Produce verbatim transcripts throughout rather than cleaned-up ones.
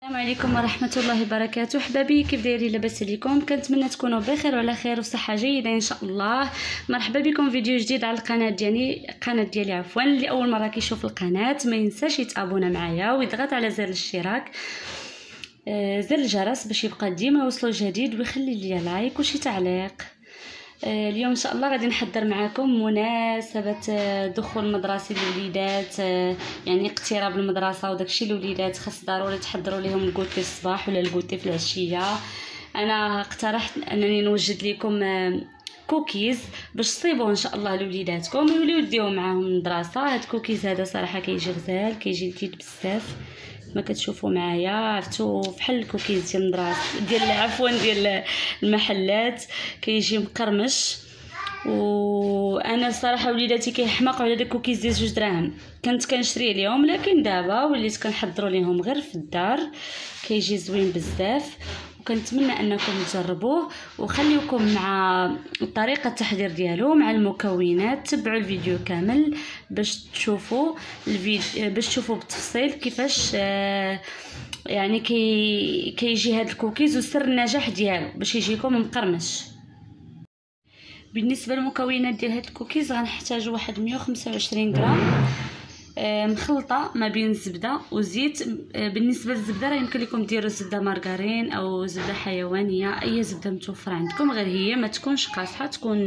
السلام عليكم ورحمه الله وبركاته. حبابي كيف دايرين؟ لاباس عليكم؟ كنتمنى تكونوا بخير وعلى خير وصحه جيده ان شاء الله. مرحبا بكم فيديو جديد على القناه ديالي القناه ديالي عفوا. اللي اول مره كيشوف القناه ما ينساش يتابونا معايا ويضغط على زر الاشتراك آه زر الجرس باش يبقى ديما يوصلوا جديد، ويخلي لي لايك وشي تعليق. آه اليوم ان شاء الله غادي نحضر معكم مناسبه آه دخول مدرسي للوليدات، آه يعني اقتراب المدرسه وداكشي. الوليدات خاص ضروري تحضروا لهم الكوتي الصباح ولا الكوتي في العشيه. انا اقترحت انني نوجد لكم آه كوكيز باش تصيبوا ان شاء الله لوليداتكم ويوليو يديو معاهم المدرسه. هاد الكوكيز هذا صراحه كيجي غزال، كيجي لذيذ بزاف ما كتشوفوا معايا. عرفتوا بحال الكوكيز ديال المدرسه ديال عفوا ديال المحلات، كيجي مقرمش. وانا الصراحه وليداتي كيحماقوا على داك الكوكيز ديال جوج دراهم، كنت كنشري اليوم، لكن دابا وليت كنحضروا ليهم غير في الدار. كيجي زوين بزاف وكنتمنى انكم تجربوه وخليكم مع طريقه التحضير ديالو مع المكونات. تبعوا الفيديو كامل باش تشوفوا الفيديو باش تشوفوا بالتفصيل كيفاش آه يعني كي كيجي هذا الكوكيز وسر النجاح ديالو باش يجيكم مقرمش. بالنسبه للمكونات ديال هذا الكوكيز غنحتاجوا واحد مية وخمسة وعشرين غرام مخلطه ما بين الزبده وزيت. بالنسبه للزبده راه يمكن لكم ديروا زبده مارغرين او زبده حيوانيه، اي زبده متوفره عندكم، غير هي ما تكونش قاصحه، تكون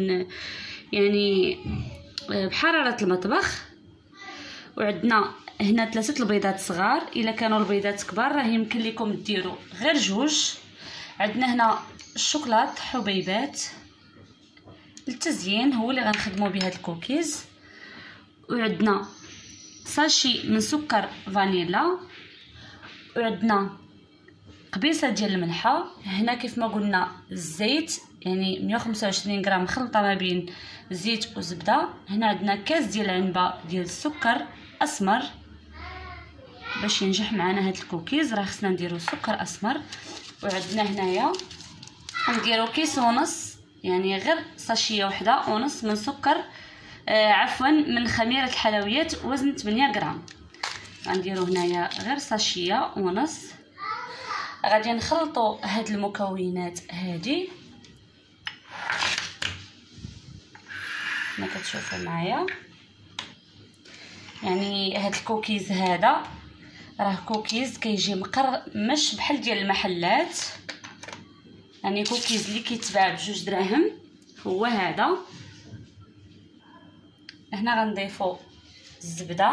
يعني بحراره المطبخ. وعندنا هنا ثلاثه البيضات صغار، الا كانوا البيضات كبار راه يمكن لكم ديروا غير جوج. عندنا هنا الشوكولات حبيبات للتزيين هو اللي غنخدموا به هذا الكوكيز. وعندنا ساشي من سكر فانيلا، وعندنا قبيصه ديال الملحه. هنا كيف ما قلنا الزيت يعني مية وخمسة وعشرين غرام خلطه ما بين زيت وزبده. هنا عندنا كاس ديال العنبه ديال السكر اسمر. باش ينجح معنا هذا الكوكيز راه خصنا نديرو سكر اسمر. وعندنا هنايا نديرو كيس ونص، يعني غير ساشيه وحده ونص من سكر آه عفوا من خميره الحلويات وزن ثمانية غرام. غنديرو هنايا غير ساشيه ونص. غادي نخلطوا هاد المكونات هادي ما كتشوفوا معايا. يعني هاد الكوكيز هذا راه كوكيز كيجي مقرمش بحال ديال المحلات، يعني كوكيز اللي كيتباع بجوج دراهم هو هذا. هنا غنضيفوا الزبده،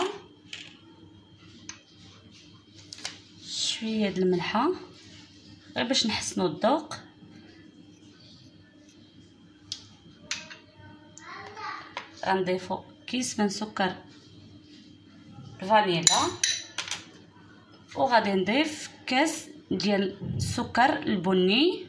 شويه د الملحه غير باش نحسنوا الذوق، غنضيفوا كيس من سكر الفانيلا، وغادي نضيف كاس ديال السكر البني.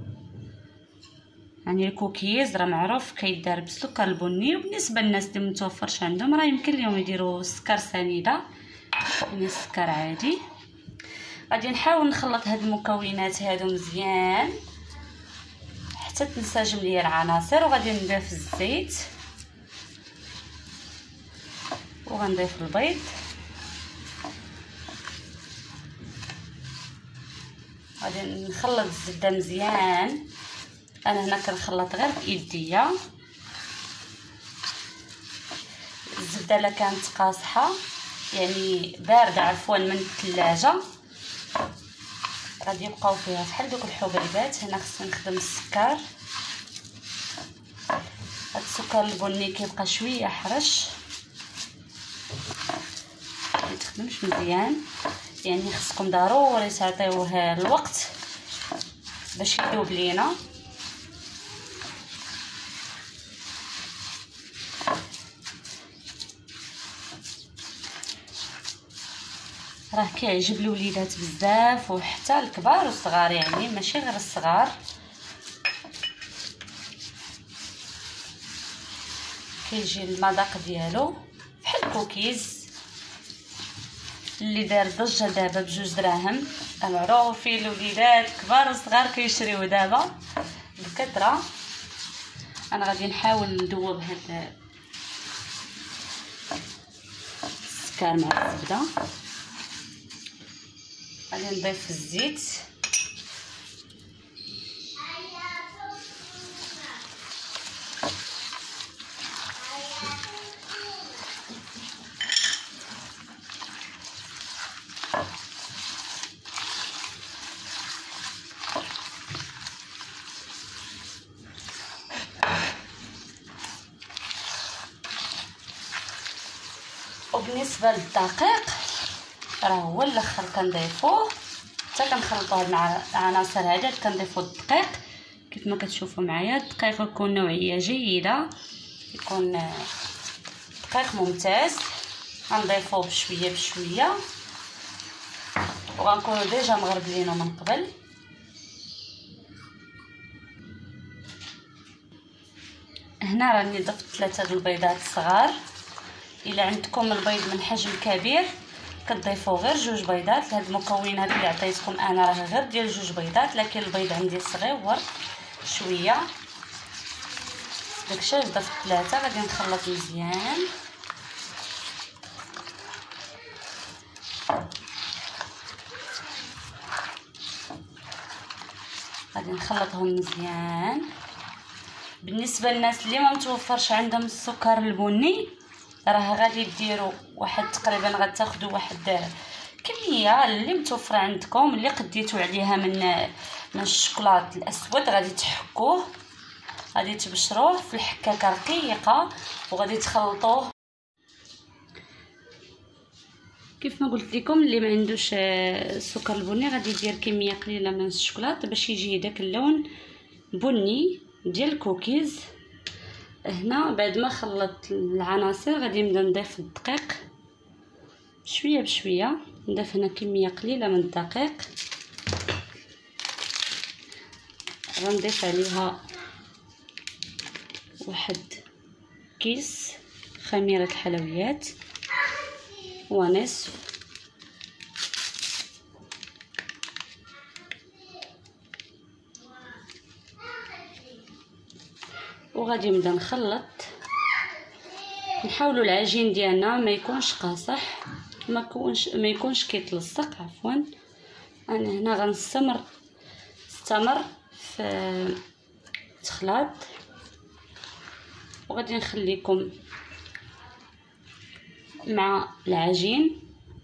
يعني الكوكيز راه معروف كيدار بالسكر البني، وبالنسبه للناس اللي متوفرش عندهم راه يمكن لهم يديروا السكر سنيده يعني السكر عادي. غادي نحاول نخلط هاد المكونات هادو مزيان حتى تنسجم ليا العناصر. وغادي نضيف الزيت وغنضيف البيض. غادي نخلط الزبده مزيان. انا هنا كنخلط غير بايديا. الزبده الا كانت قاصحه يعني بارده عفوا من الثلاجه غادي يبقاو فيها بحال دوك الحبيبات. هنا خصني نخدم السكر. هاد السكر البني كيبقى شويه حرش، ما تخدمش مزيان، يعني خصكم ضروري تعطيوه الوقت باش يذوب لينا. راه كيعجب الوليدات بزاف وحتى الكبار والصغار، يعني ماشي غير الصغار. كيجي المذاق ديالو بحال الكوكيز اللي دار ضجه دابا بجوج دراهم. معروفين الوليدات كبار وصغار كيشريو دابا بكثره. انا غادي نحاول ندوب هاد السكر مع الزبده. غادي نضيف الزيت، وبالنسبه للدقيق راه هو الاخر كنضيفوه حتى كنخلطوا هاد العناصر هادي. كنضيفوا الدقيق كيف ما كتشوفوا معايا. الدقيق يكون نوعيه جيده، يكون دقيق ممتاز. غنضيفوه بشويه بشويه وغنكونوا ديجا مغربلينه من قبل. هنا راني ضفت ثلاثه د البيضات صغار. الا عندكم البيض من حجم كبير كتضيفوا غير جوج بيضات. هاد المكونات اللي عطيتكم انا راه غير ديال جوج بيضات، لكن البيض عندي صغيور شويه، داكشي علاش ضفت ثلاثه. غادي نخلط مزيان. غادي نخلطهم مزيان. بالنسبه للناس اللي ما متوفرش عندهم السكر البني راه غادي ديروا واحد تقريبا غتاخذوا واحد كميه اللي متوفره عندكم، اللي قديتوا عليها من من الشوكولات الاسود. غادي تحكوه، غادي تبشروه في الحكاكه رقيقه وغادي تخلطوه. كيف ما قلت لكم اللي ما عندوش السكر البني غادي يدير كميه قليله من الشوكولات باش يجي داك اللون بني ديال الكوكيز. هنا بعد ما خلطت العناصر غادي نبدا نضيف الدقيق شويه بشويه. نضيف هنا كميه قليله من الدقيق، غنضيف عليها واحد كيس خميره الحلويات ونصف. وغادي نبدا نخلط. نحاولوا العجين ديالنا ما يكونش قاصح، ما يكونش ما يكونش كيتلصق عفوا. انا هنا غنستمر استمر في التخلاط وغادي نخليكم مع العجين.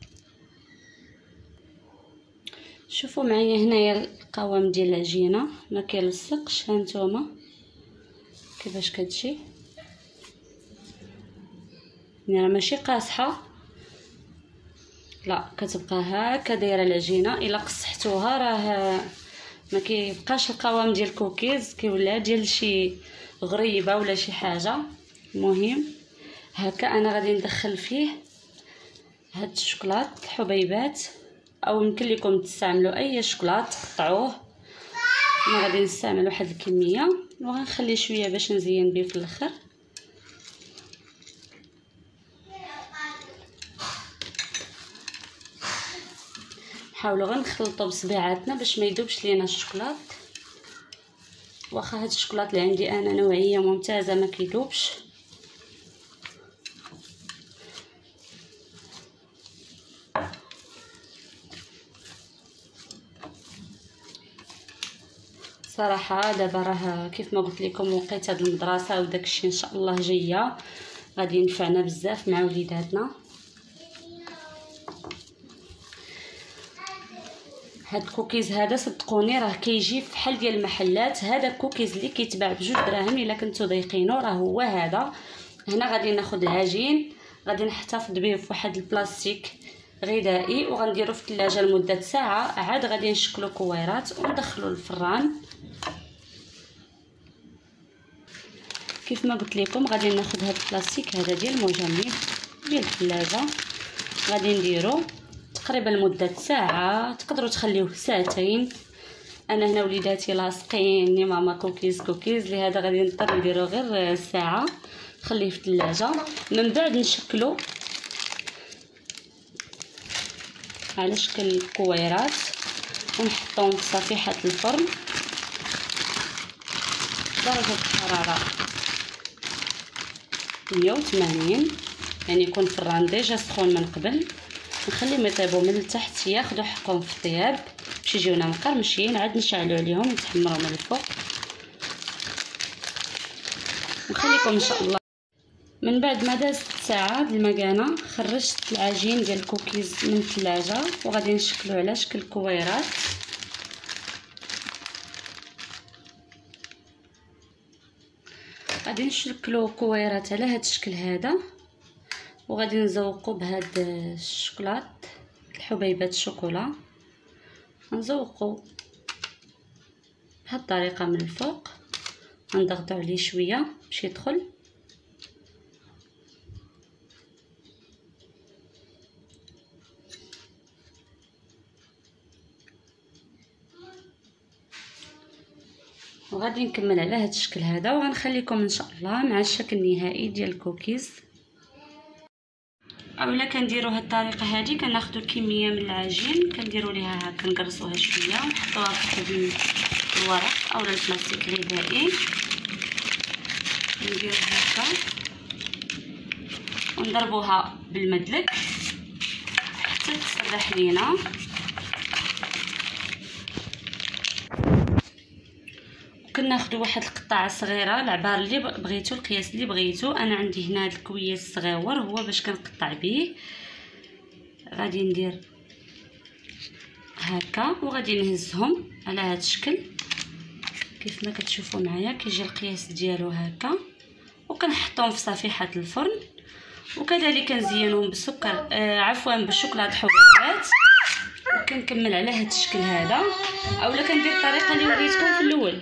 شوفوا معايا هنايا القوام ديال العجينه ما كيلصقش. هانتوما كيفاش كتجي، يعني ماشي قاصحه، لا كتبقى هكا دايره العجينه. الا قصحتوها راه ما كيبقاش القوام ديال الكوكيز، كيولي ديال شي غريبه ولا شي حاجه. المهم هكا انا غادي ندخل فيه هاد الشوكولات الحبيبات، او يمكن لكم تستعملوا اي شوكولات تقطعوه. انا غادي نستعمل واحد الكميه وغنخلي شويه باش نزين به في الاخر. نحاولوا غير نخلطوا بصبيعاتنا باش ما يذوبش لينا الشوكولات. واخا هاد الشوكولات اللي عندي انا نوعيه ممتازه ما كيذوبش. صراحه دابا راه كيف ما قلت لكم وقيت هاد المدرسه وداكشي ان شاء الله جايه غادي ينفعنا بزاف مع وليداتنا. هاد الكوكيز هذا صدقوني راه كيجي في حل ديال المحلات. هذا الكوكيز اللي كيتباع بجوج دراهم الا كنتو ضايقينه راه هو هذا. هنا غادي ناخذ العجين، غادي نحتفظ به في واحد البلاستيك غذائي وغنديرو في الثلاجه لمده ساعه. عاد غادي نشكلو كويرات وندخلو للفران. كيف ما قلت لكم غادي ناخذ هذا البلاستيك هذا ديال المجمد ديال الثلاجه، غادي نديرو تقريبا لمده ساعه. تقدروا تخليوه ساعتين. انا هنا وليداتي لاصقيني ماما كوكيز كوكيز، لهذا غادي نضطر نديرو غير ساعه نخليه في الثلاجه. من بعد نشكلو على شكل كويرات ونحطوهم في صفيحه الفرن درجه الحراره مية وثمانين، يعني يكون الفران ديجا سخون من قبل. نخليهم يطيبوا من التحت ياخذوا حقهم في الطياب باش يجيونا مقرمشين، عاد نشعلوا عليهم يتحمروا من الفوق ونخليكم ان شاء الله. من بعد ما دازت ساعه المكانه خرجت العجين ديال الكوكيز من الثلاجه وغادي نشكلو على شكل كويرات. غادي نشكلو كويرات على هذا الشكل هذا وغادي نزوقو بهاد الشوكولات الحبيبات الشوكولا، نزوقو بهاد الطريقه من الفوق، نضغطو عليه شويه باش يدخل. وغادي نكمل على هذا الشكل هذا وغنخليكم ان شاء الله مع الشكل النهائي ديال الكوكيز. اولا كنديروا هاد الطريقه هذه، كناخذوا كميه من العجين كنديروا ليها هكا نقرصوها شويه ونحطوها في الورق اولا البلاستيك الغذائي، ندير هكا ونضربوها بالمدلك حتى تسرح لينا. كناخذوا واحد القطعه صغيره العبار اللي بغيتو القياس اللي بغيتو. انا عندي هنا هذا الكويس الصغيور هو باش كنقطع به. غادي ندير هكا وغادي نهزهم على هذا الشكل كيف ما كتشوفوا معايا، كيجي القياس ديالو هكا وكنحطهم في صفيحه الفرن. وكذلك كنزينهم بالسكر آه عفوا بالشوكولاته حبيبات. وكنكمل على هذا الشكل هذا اولا كندير الطريقه اللي وريتكم في الاول.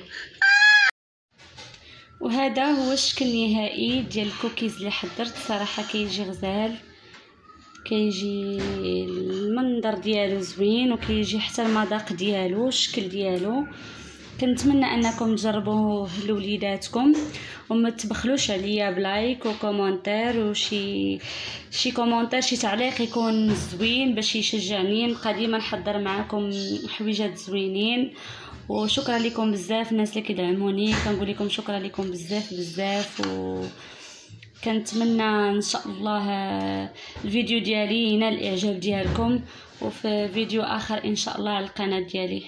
وهذا هو الشكل النهائي ديال الكوكيز اللي حضرت. صراحه كيجي غزال، كيجي المنظر ديالو زوين وكيجي حتى المذاق ديالو الشكل ديالو. كنتمنى انكم تجربوه لوليداتكم وما تبخلوش عليا بلايك وكومونتير وشي شي كومونتير شي تعليق يكون زوين باش يشجعني نبقى ديما نحضر معكم حويجات زوينين. وشكرا لكم بزاف الناس اللي كيدعموني، كنقول لكم شكرا لكم بزاف بزاف. و كنتمنى ان شاء الله الفيديو ديالي ينال الاعجاب ديالكم، وفي فيديو اخر ان شاء الله على القناه ديالي.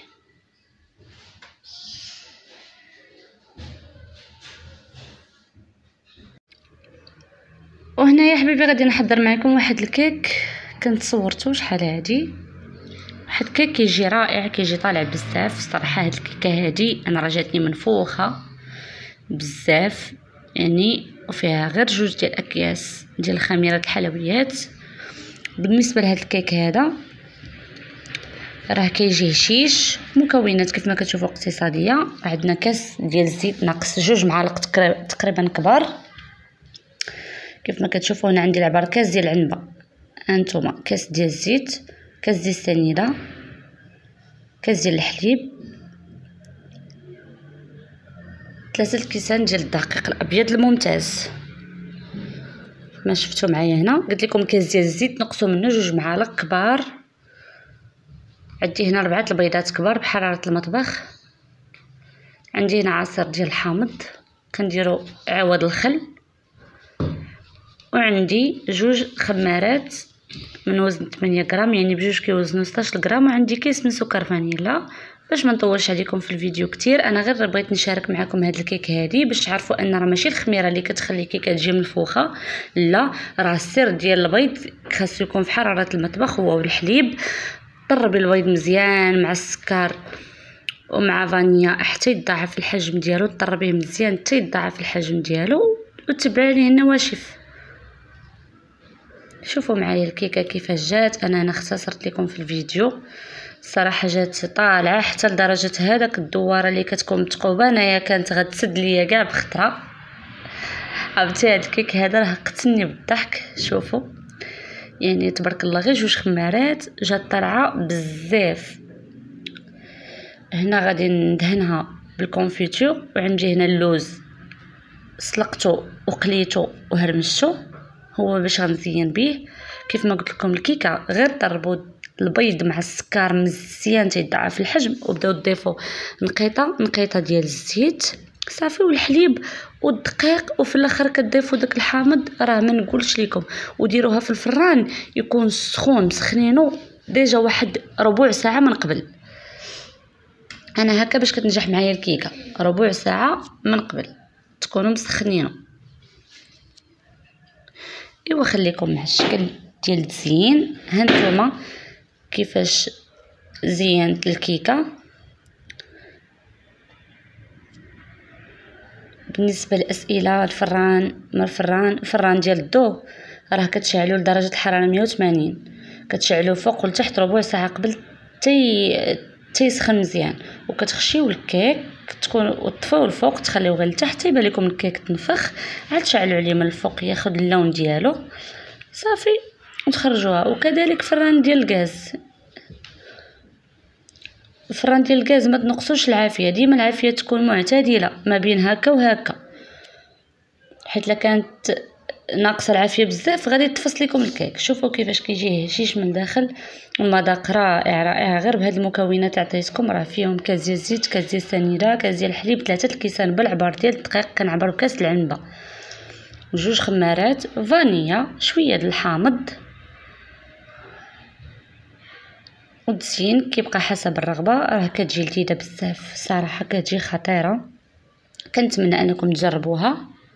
وهنا يا حبيبي غادي نحضر معكم واحد الكيك كنت صورته شحال هادي. واحد الكيك كيجي رائع، كيجي طالع بزاف الصراحه. هاد الكيكه هادي انا رجعتني منفوخه بزاف يعني، وفيها غير جوج ديال الاكياس ديال خميره الحلويات. بالنسبه لهاد الكيك هذا راه كيجي هشيش، مكونات كيف ما كتشوفوا اقتصاديه. عندنا كاس ديال الزيت ناقص جوج معالق تقريبا كبار كيف ما كتشوفوا. هنا عندي العبار كاس ديال العنبه، هانتوما كاس ديال الزيت، كاس ديال السنيده، كاس ديال الحليب، ثلاثه الكيسان ديال الدقيق الابيض الممتاز ما شفتوا معايا. هنا قلت لكم كاس ديال الزيت نقصوا منه جوج معالق كبار. عندي هنا ربعه البيضات كبار بحراره المطبخ. عندي هنا عصير ديال الحامض كنديروا عوض الخل. وعندي جوج خمارات من وزن ثمانية غرام يعني بجوج كيوزنوا ستاش غرام. وعندي كيس من سكر فانيلا. باش ما نطولش عليكم في الفيديو كتير، انا غير بغيت نشارك معكم هاد الكيك هادي باش تعرفوا ان راه ماشي الخميره اللي كتخلي الكيكه تجي منفوخه، لا راه السر ديال البيض خاصو يكون في حراره المطبخ هو والحليب. طربي البيض مزيان مع السكر ومع فانيا حتى يتضاعف الحجم ديالو، طربيه مزيان حتى يتضاعف الحجم ديالو وتبعي عليه النواشف. شوفوا معايا الكيكه كيفاش جات. انا انا اختصرت لكم في الفيديو الصراحه جات طالعه حتى لدرجه هذاك الدواره اللي كتكون متقوبه انايا كانت غتسد ليا كاع بخطره. عرفتي هاد الكيك هذا راه قتلني بالضحك. شوفوا يعني تبارك الله غير جوج خمارات جات طالعه بزاف. هنا غادي ندهنها بالكونفيتور. وعندي هنا اللوز سلقته وقليته وهرمشته هو باش غنزين به. كيف ما قلت لكم الكيكه غير طربوا البيض مع السكر مزيان تيضاعف الحجم وبداو تضيفوا نقيطه نقيطه ديال الزيت صافي. والحليب والدقيق، وفي الاخر كتضيفوا داك الحامض، راه ما نقولش لكم. وديروها في الفران يكون سخون، مسخنينو ديجا واحد ربع ساعه من قبل. انا هكا باش كتنجح معايا الكيكه، ربع ساعه من قبل تكونوا مسخنينو. ايوا خليكم مع الشكل ديال التزيين. هانتوما كيفاش زينت الكيكه. بالنسبه للاسئله، الفران ما الفران الفران ديال الضو راه كتشعلوا لدرجه الحراره مية وثمانين، كتشعلوا فوق والتحت ربع ساعه قبل تي تيسخن مزيان. وكتخشيو الكيك تكون وتطفيو الفوق، تخليوه غير لتحت تيبان لكم الكيك تنفخ، عاد تشعلوا عليه من الفوق ياخذ اللون ديالو صافي وتخرجوها. وكذلك فران ديال الغاز، الفران ديال الغاز ما تنقصوش العافيه، ديما العافيه تكون معتدله ما بين هكا وهكا، حيت لا كانت ناقصه العافيه بزاف غادي تفصل لكم الكيك. شوفوا كيفاش كيجي هشيش من داخل، المذاق رائع رائع. غير بهاد المكونات عطيتكم، راه فيهم كاس ديال الزيت، كاس ديال السنيده، كاس ديال الحليب، ثلاثه الكيسان بالعبار ديال الدقيق، كنعبر بكاس العنبه، وجوج خمارات فانيا، شويه د الحامض. والتزيين كيبقى حسب الرغبه. راه كتجي لذيذه بزاف صراحه، كتجي خطيره. كنتمنى انكم تجربوها.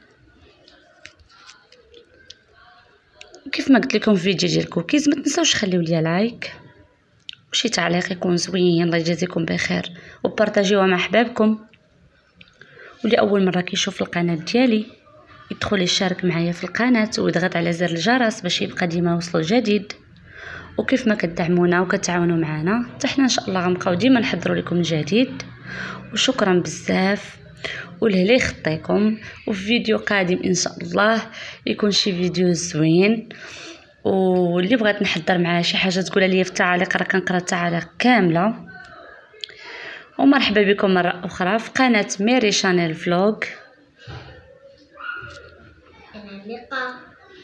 كيف ما قلت لكم في فيديو ديال الكوكيز، ما تنساوش خليو ليا لايك وشي تعليق يكون زوين، الله يجازيكم بخير، وبارطاجيوها مع احبابكم. واللي اول مره كيشوف القناه ديالي يدخل يشارك معايا في القناه ويضغط على زر الجرس باش يبقى ديما يوصلو الجديد. وكيف ما كتدعمونا وكتعاونوا معنا حتى حنا ان شاء الله غنبقاو ديما نحضروا لكم الجديد. وشكرا بزاف، ولهلا يخطيكم. وفي فيديو قادم ان شاء الله يكون شي فيديو زوين. واللي بغات نحضر معاه شي حاجه تقولها لي في التعاليق، راه كنقرا التعاليق كامله. ومرحبا بكم مره اخرى في قناه ميري شانيل فلوغ. اللقاء.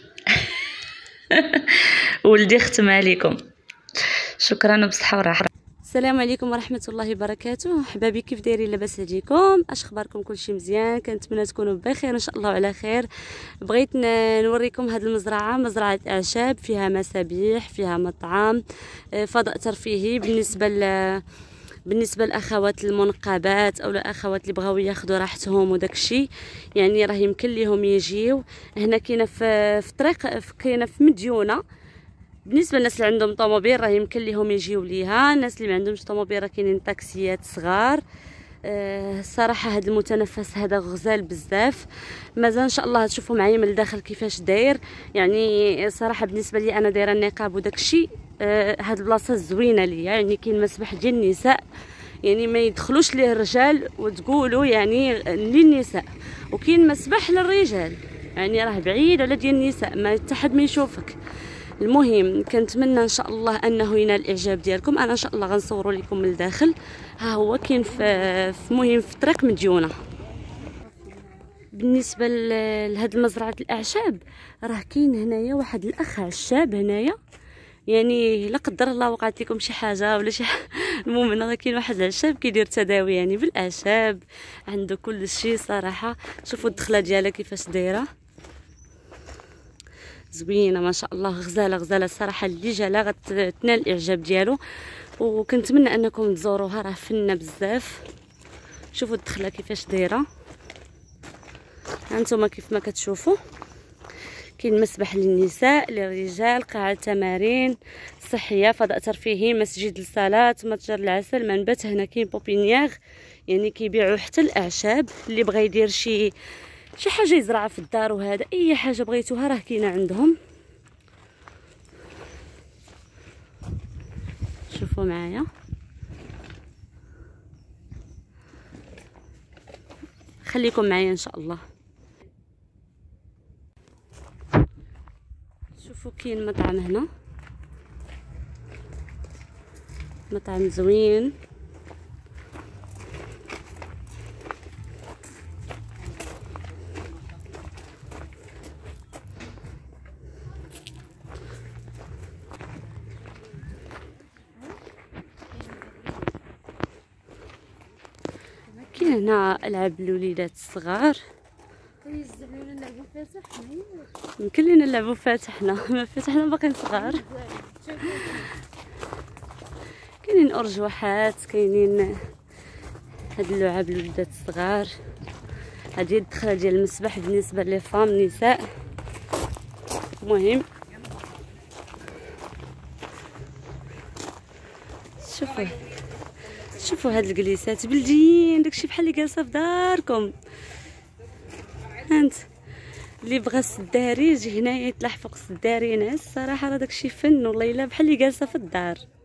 ولدي ختم عليكم. شكرا وبصحه وراحه. السلام عليكم ورحمه الله وبركاته. حبابي كيف دايرين؟ لاباس عليكم؟ اش اخباركم؟ كلشي مزيان؟ كنتمنى تكونوا بخير ان شاء الله وعلى خير. بغيت نوريكم هذه المزرعه، مزرعه اعشاب فيها مسابيح، فيها مطعم، فضاء ترفيهي. بالنسبه ل بالنسبه للاخوات المنقبات او الاخوات اللي بغاو ياخذوا راحتهم وداكشي، يعني راه يمكن ليهم يجيو هنا. كاينه في في طريق كاينه في مديونه. بالنسبه للناس اللي عندهم طوموبيل راه يمكن ليهم يجيو ليها. الناس اللي ما عندهمش طوموبيل راه كاينين طاكسيات صغار. أه الصراحه هذا المتنفس هذا غزال بزاف. مازال ان شاء الله تشوفوا معايا من الداخل كيفاش داير. يعني صراحه بالنسبه لي انا دايره النقاب وداكشي، أه هاد البلاصه زوينه ليا. يعني كاين مسبح ديال النساء، يعني ما يدخلوش ليه الرجال وتقولوا يعني للنساء، وكاين مسبح للرجال، يعني راه بعيد على ديال النساء، ما حتى حد ما يشوفك. المهم كنتمنى ان شاء الله انه ينال الاعجاب ديالكم. انا ان شاء الله غنصوروا لكم من الداخل. ها هو كاين في مهم في طريق مديونه. بالنسبه لهاد مزرعه الاعشاب راه كاين هنايا واحد الاخ عشاب هنايا، يعني لا قدر الله وقعت لكم شي حاجه ولا شي حاجة. المهم انا كاين واحد العشاب كيدير تداوي يعني بالاعشاب، عنده كل شيء صراحه. شوفوا الدخله ديالها كيفاش دايره، زوينه ما شاء الله، غزاله غزاله الصراحه. اللي جالا غتنال الاعجاب ديالو، وكنتمنى انكم تزوروها، راه فنه بزاف. شوفوا الدخله كيفاش دايره، هانتوما كيف ما كتشوفوا. كاين مسبح للنساء، للرجال، قاعه تمارين صحيه، فضاء ترفيهي، مسجد للصلاه، متجر العسل، منبت. هنا كاين بوبينيير، يعني كيبيعوا حتى الاعشاب. اللي بغى يدير شي شي حاجه يزرعها في الدار، وهذا اي حاجه بغيتوها راه كاينه عندهم. شوفوا معايا، خليكم معايا ان شاء الله. شوفوا كاين مطعم هنا، مطعم زوين. كاين كاين هنا العاب الوليدات الصغار، يمكن لينا نلعبوا فاتحنا ما فاتحنا باقيين صغار. كاينين ارجوحات، كاينين هاد اللعاب الوليدات الصغار. هذه الدخله ديال المسبح بالنسبه لي فام نساء. المهم شوفوا شوفوا هاد الجليسات بلديين، داكشي بحال اللي جالسه في داركم. هانت اللي بغى السداري يجي هنايا يتلاح فوق السداري ينعس. الصراحه راه داكشي فن والله الا بحال اللي جالسه في الدار.